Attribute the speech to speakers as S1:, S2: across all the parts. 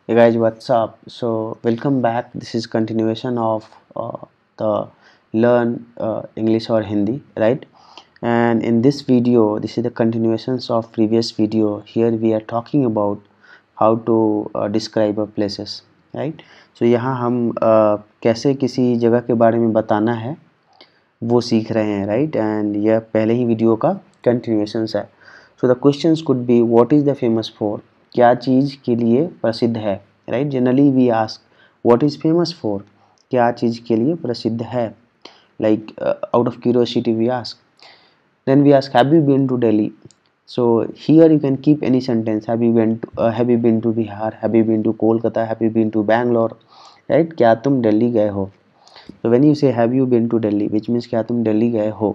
S1: Hey guys, what's up? So welcome back. This is continuation of the learn English or Hindi, right? And in this video, this is the continuations of previous video. Here we are talking about how to describe a places, right? So यहाँ हम कैसे किसी जगह के बारे में बताना है वो सीख रहे हैं, राइट? एंड यह पहले ही वीडियो का कंटिन्यूएशंस है. So the questions could be what is the famous for, क्या चीज़ के लिए प्रसिद्ध है, right? Generally we ask what is famous for, क्या चीज़ के लिए प्रसिद्ध है, like out of curiosity we ask. Then we ask have you been to Delhi. So here you can keep any sentence. Have you been to Bihar? Have you been to Kolkata? Have you been to Bangalore? Right? क्या तुम दिल्ली गए हो? So when you say have you been to Delhi, which means क्या तुम दिल्ली गए हो?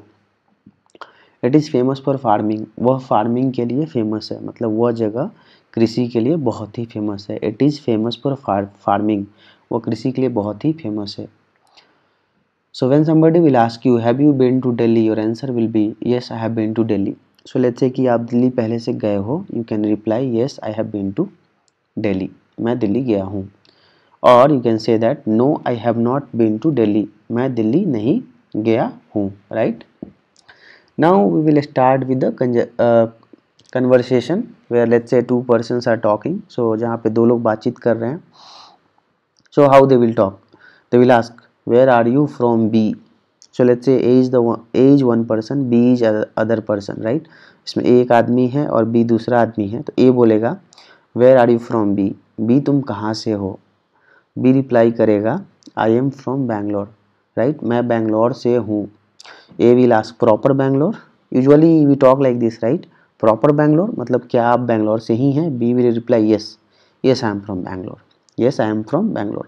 S1: It is famous for farming. वह farming के लिए फेमस है, मतलब वह जगह कृषि के लिए बहुत ही फेमस है. It is famous for farming. वह कृषि के लिए बहुत ही फेमस है. So when somebody will ask you have you been to Delhi, your answer will be yes, I have been to Delhi. So let's say कि आप दिल्ली पहले से गए हो, you can reply yes, I have been to Delhi. मैं दिल्ली गया हूँ. और you can say that no, I have not been to Delhi. मैं दिल्ली नहीं गया हूँ, right? Now we will start with the conversation where let's say two persons are talking. So जहाँ पे दो लोग बातचीत कर रहे हैं. So how they will talk? They will ask where are you from B. So let's say A is one person, B is other person, right? इसमें A एक आदमी है और B दूसरा आदमी है. तो A बोलेगा where are you from B. B तुम कहाँ से हो. B रिप्लाई करेगा I am from Bangalore, right? मैं बैंगलोर से हूँ. A will ask proper Bangalore. Usually we talk like this, right? Proper Bangalore मतलब क्या आप बैंगलोर से ही हैं. B will reply yes, yes I am from Bangalore. Yes I am from Bangalore.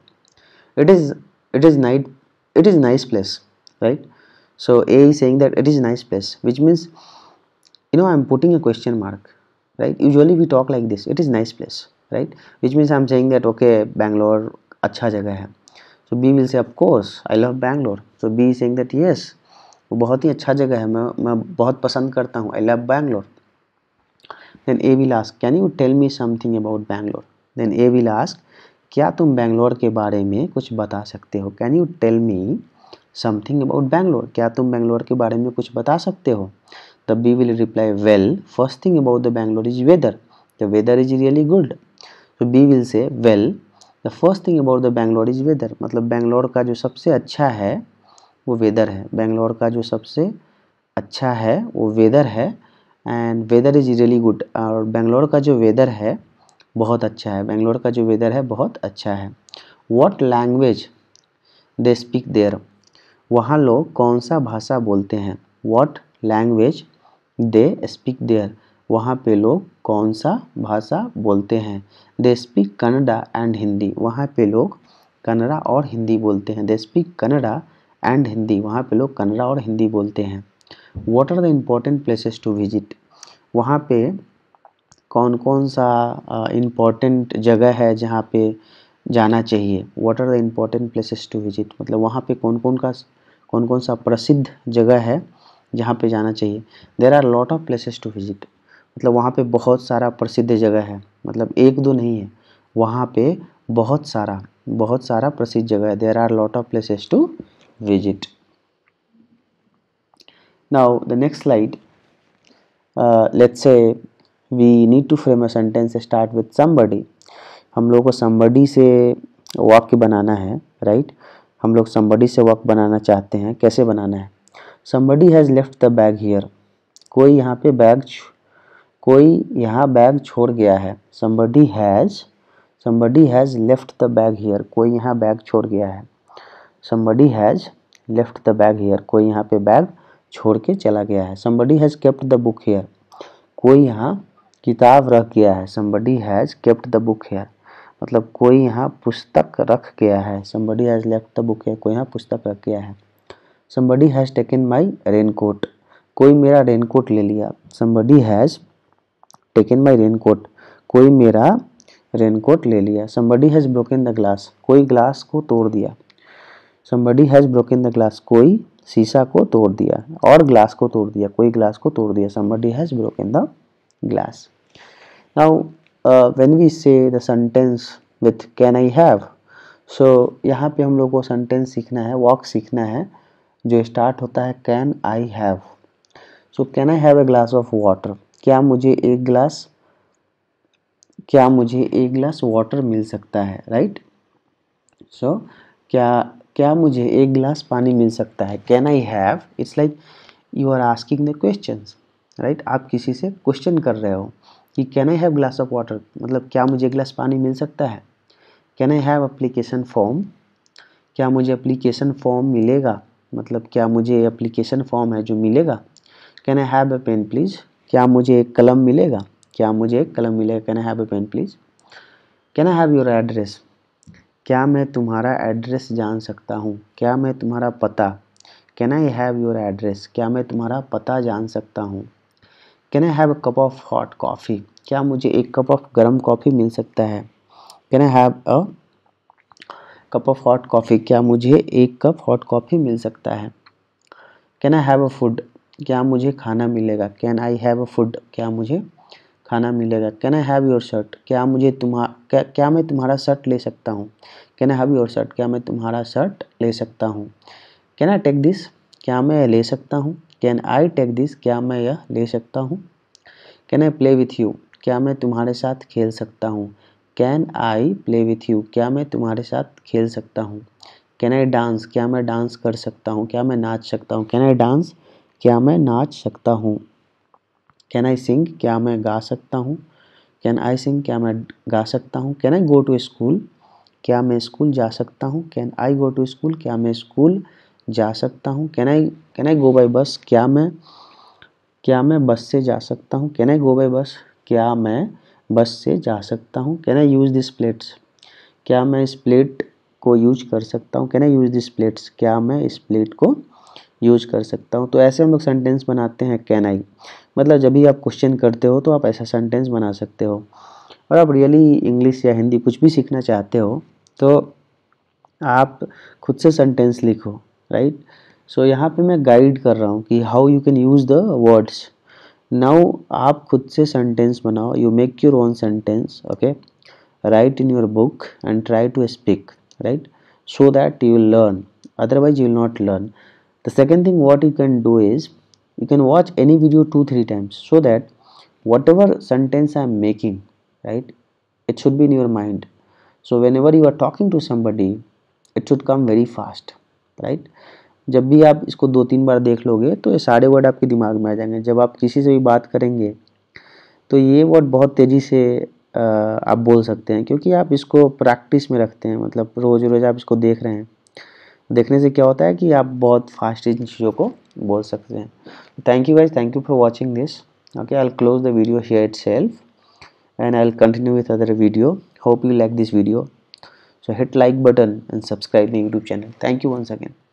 S1: It is nice place, right? So A is saying that it is nice place, which means I am putting a question mark, right? Usually we talk like this, it is nice place, right? Which means I am saying that okay, Bangalore अच्छा जगह है. So B will say of course I love Bangalore. So B is saying that yes, वो बहुत ही अच्छा जगह है, मैं बहुत पसंद करता हूँ. I love Bangalore. Then A will ask can you tell me something about Bangalore. Then A will ask क्या तुम बैंगलोर के बारे में कुछ बता सकते हो. Can you tell me something about Bangalore. क्या तुम बैंगलोर के बारे में कुछ बता सकते हो. The B will reply well, first thing about the Bangalore is weather. The weather is really good. So B will say well, the first thing about the Bangalore is weather. मतलब बैंगलोर का जो सबसे अच्छा है वो वेदर है. बैंगलोर का जो सबसे अच्छा है वो वेदर है. And weather is really good. और बैंगलोर का जो वेदर है बहुत अच्छा है. बैंगलोर का जो वेदर है बहुत अच्छा है. What language they speak there. वहाँ लोग कौन सा भाषा बोलते हैं. What language they speak there. वहाँ पे लोग कौन सा भाषा बोलते हैं. They speak Kannada and Hindi. वहाँ पे लोग कन्नड़ा और हिंदी बोलते हैं. They speak Kannada and Hindi. वहाँ पे लोग कन्नड़ा और हिंदी बोलते हैं. What are the important places to visit. वहाँ पे कौन कौन सा इम्पोर्टेंट जगह है जहाँ पे जाना चाहिए. What are the important places to visit मतलब वहाँ पे कौन कौन सा प्रसिद्ध जगह है जहाँ पे जाना चाहिए. There are lot of places to visit मतलब वहाँ पे बहुत सारा प्रसिद्ध जगह है. मतलब एक दो नहीं है, वहाँ पे बहुत सारा प्रसिद्ध जगह है. There are lot of places to visit. Now the next slide. Let's say we need to frame a sentence start with somebody. हम लोग को समबडी से वाक्य बनाना है, राइट? हम लोग समबडी से वाक्य बनाना चाहते हैं. कैसे बनाना है. Somebody has left the bag here. कोई यहाँ बैग छोड़ गया है. Somebody has left the bag here. कोई यहाँ बैग छोड़ गया है. Somebody has left the bag here. कोई यहाँ पे बैग छोड़ के चला गया है. Somebody has kept the book here. कोई यहाँ किताब रख गया है. Somebody has kept the book here मतलब कोई यहाँ पुस्तक रख गया है. Somebody has left the book here. कोई यहाँ पुस्तक रख गया है. Somebody has taken my raincoat. कोई मेरा रेनकोट ले लिया. Somebody has taken my raincoat. कोई मेरा रेनकोट ले लिया. Somebody has broken the glass. कोई ग्लास को तोड़ दिया. Somebody has broken the glass. कोई शीशा को तोड़ दिया और ग्लास को तोड़ दिया. कोई ग्लास को तोड़ दिया. Somebody has broken the glass. Now when we say the sentence with can I have. So यहाँ पे हम लोग को सेंटेंस सीखना है, वॉक सीखना है जो स्टार्ट होता है can I have. So can I have a glass of water, क्या मुझे एक गिलास वाटर मिल सकता है, राइट. सो क्या मुझे एक गिलास पानी मिल सकता है. Can I have, it's like you are asking the questions, right. आप किसी से क्वेश्चन कर रहे हो कि can I have glass of water, मतलब क्या मुझे एक गिलास पानी मिल सकता है. Can I have application form, क्या मुझे एप्लीकेशन फॉर्म मिलेगा, मतलब क्या मुझे एप्लीकेशन फॉर्म है जो मिलेगा. Can I have a pen please, क्या मुझे एक कलम मिलेगा, क्या मुझे एक कलम मिलेगा. Can I have a pen please. Can I have your address, क्या मैं तुम्हारा एड्रेस जान सकता हूँ, क्या मैं तुम्हारा पता. Can I have your address, क्या मैं तुम्हारा पता जान सकता हूँ. Can I have a cup of hot coffee, क्या मुझे एक कप ऑफ गर्म कॉफ़ी मिल सकता है. Can I have a cup of hot coffee, क्या मुझे एक कप हॉट कॉफ़ी मिल सकता है. Can I have a food, क्या मुझे खाना मिलेगा. Can I have a food, क्या मुझे खाना मिलेगा. Can I have your shirt, क्या मैं तुम्हारा शर्ट ले सकता हूँ. Can I have your shirt, क्या मैं तुम्हारा शर्ट ले सकता हूँ. कैन आई टेक दिस, क्या मैं ले सकता हूँ. कैन आई टेक दिस, क्या मैं यह ले सकता हूँ. Can I play with you, क्या मैं तुम्हारे साथ खेल सकता हूँ. Can I play with you, क्या मैं तुम्हारे साथ खेल सकता हूँ. कैन आई डांस, क्या मैं डांस कर सकता हूँ, क्या मैं नाच सकता हूँ. कैन आई डांस, क्या मैं नाच सकता हूँ. कैन आई सिंग, क्या मैं गा सकता हूँ. कैन आई सिंग, क्या मैं गा सकता हूँ. Can I go to school, क्या मैं स्कूल जा सकता हूँ. Can I go to school, क्या मैं स्कूल जा सकता हूँ. Can I go by bus, क्या मैं बस से जा सकता हूँ. Can I go by bus, क्या मैं बस से जा सकता हूँ. Can I use this plates, क्या मैं इस प्लेट को यूज कर सकता हूँ. Can I use this plates, क्या मैं इस प्लेट को यूज कर सकता हूँ. तो ऐसे हम लोग सेंटेंस बनाते हैं कैन आई. मतलब जब भी आप क्वेश्चन करते हो तो आप ऐसा सेंटेंस बना सकते हो. और आप रियली इंग्लिश या हिंदी कुछ भी सीखना चाहते हो तो आप खुद से सेंटेंस लिखो, राइट. सो यहाँ पे मैं गाइड कर रहा हूँ कि how you can use the words. Now आप खुद से सेंटेंस बनाओ. You make your own sentence, okay. Write in your book and try to speak, right, so that you will learn, otherwise you will not learn. The second thing what you can do is you can watch any video 2-3 times so that whatever sentence I am making, right, it should be in your mind. So whenever you are talking to somebody it should come very fast, right. जब भी आप इसको 2-3 बार देख लोगे तो ये सारे word आपके दिमाग में आ जाएंगे. जब आप किसी से भी बात करेंगे तो ये वर्ड बहुत तेज़ी से आप बोल सकते हैं क्योंकि आप इसको प्रैक्टिस में रखते हैं. मतलब रोज़ रोज़ आप इसको देख रहे हैं. देखने से क्या होता है कि आप बहुत फास्ट इन चीज़ों को बोल सकते हैं. Thank you guys, thank you for watching this. Okay, I will close the video here itself and I'll continue with other video. Hope you like this video. So hit like button and subscribe my YouTube channel. Thank you once again.